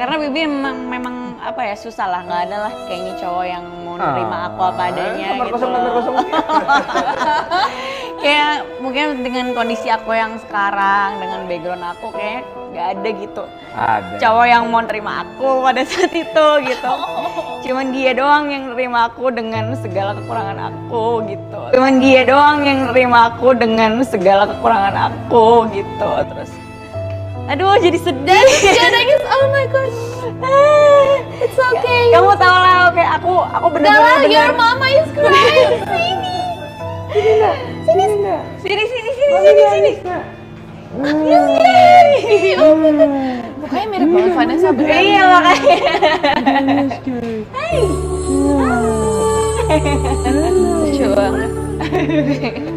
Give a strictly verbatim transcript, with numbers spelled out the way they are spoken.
karena Bibi memang, memang apa ya susah lah, nggak ada lah kayaknya cowok yang mau nerima aku apa adanya nomor gitu. kosong, nomor kosong. Kayak mungkin dengan kondisi aku yang sekarang, dengan background aku kayak nggak ada gitu. Ada. Cowok yang mau nerima aku pada saat itu gitu. Cuman dia doang yang nerima aku dengan segala kekurangan aku gitu. Cuman dia doang yang nerima aku dengan segala kekurangan aku gitu. Terus aduh jadi sedih. Dia nangis, oh my god. It's okay. Kamu tau lah, kayak aku aku bener-bener Dahlah, your mama is crying. Sini. sini sini sini sini sini. Sini. Oh my god. Mukanya mirip banget Vanessa. Iya makanya. Hai. Lucu banget.